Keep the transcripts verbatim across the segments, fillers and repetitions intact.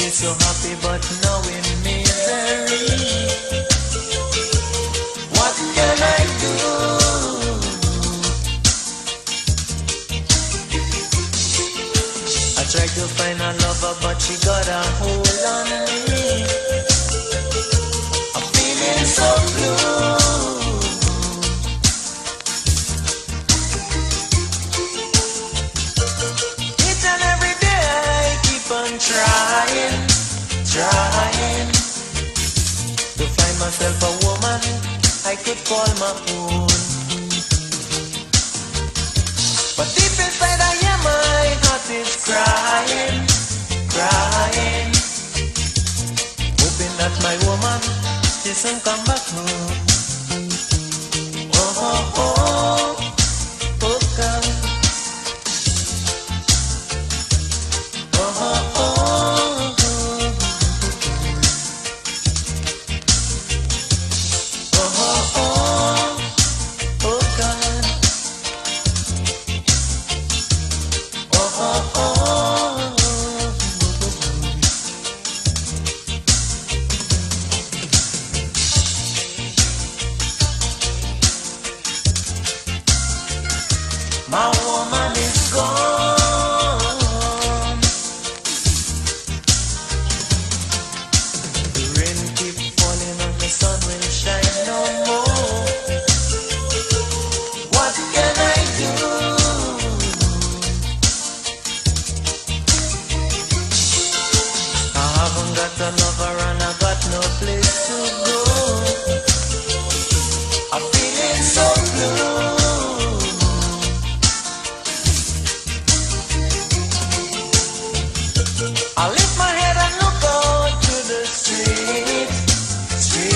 so happy, but now in misery. What can I do? I tried to find a lover, but she got a hold on me. I'm feeling so blue. Each and every day I keep on trying, trying to find myself a woman I could call my own. But deep inside I am, my heart is crying, crying, hoping that my woman she soon come back home. Oh, oh, oh, oh God. Oh, oh, oh, oh. Oh, oh, oh, oh God. Oh, oh, oh. My woman is gone. The rain keeps falling and the sun will shine no more. What can I do? I haven't got a lover and I got no place to go. I'm feeling so blue. I lift my head and look out to the street,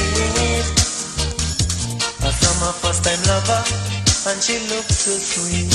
street. I saw my first time lover and she looked so sweet.